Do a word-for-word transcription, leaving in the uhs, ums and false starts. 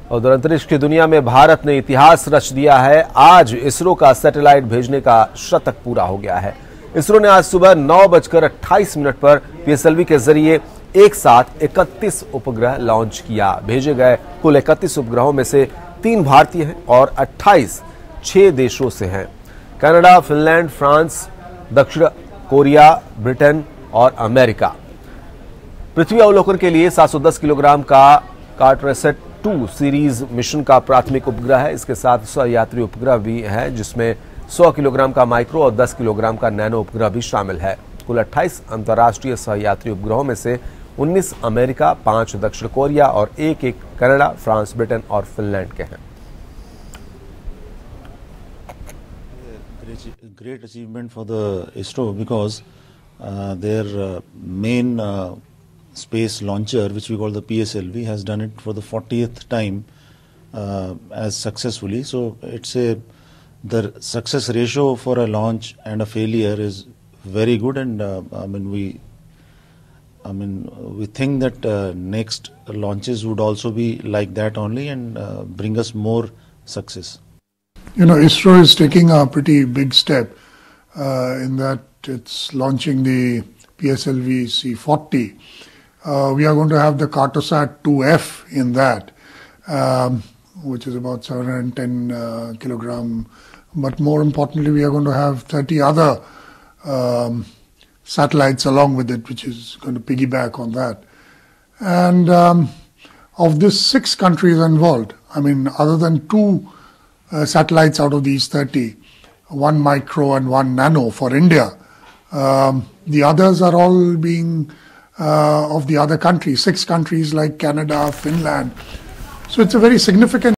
और उधर अंतरिक्ष की दुनिया में भारत ने इतिहास रच दिया है। आज इसरो का सैटेलाइट भेजने का शतक पूरा हो गया है। इसरो ने आज सुबह नौ बजकर अट्ठाईस मिनट पर पीएसएलवी के जरिए एक साथ इकतीस उपग्रह लॉन्च किया। भेजे गए कुल इकतीस उपग्रहों में से तीन भारतीय हैं और अट्ठाईस छह देशों से हैं। कनाडा, फिनलैंड, फ्रांस, दक्षिण कोरिया, ब्रिटेन और अमेरिका। पृथ्वी अवलोकन के लिए सात सौ दस किलोग्राम का कार्टोसैट टू सीरीज मिशन का प्राथमिक उपग्रह है। इसके साथ सौ यात्री उपग्रह भी है, जिसमें सौ किलोग्राम का माइक्रो और दस किलोग्राम का नैनो उपग्रह भी शामिल है। कुल अट्ठाईस अंतर्राष्ट्रीय सहयात्री उपग्रहों में से उन्नीस अमेरिका, पांच दक्षिण कोरिया और एक एक कनाडा, फ्रांस, ब्रिटेन और फिनलैंड के हैं। Great achievement for the ISRO because uh, their uh, main uh, space launcher, which we call the P S L V, has done it for the fortieth time uh, as successfully. So it's a the success ratio for a launch and a failure is very good, and uh, I mean we I mean we think that uh, next launches would also be like that only and uh, bring us more success. You know, ISRO is taking a pretty big step uh, in that it's launching the P S L V C forty. Uh, we are going to have the Cartosat two F in that, um, which is about seven hundred ten uh, kilogram. But more importantly, we are going to have thirty other um, satellites along with it, which is going to piggyback on that. And um, of this, six countries involved. I mean, other than two Uh, satellites out of these thirty, one micro and one nano for India. Um, the others are all being uh, of the other countries, six countries like Canada, Finland. So it's a very significant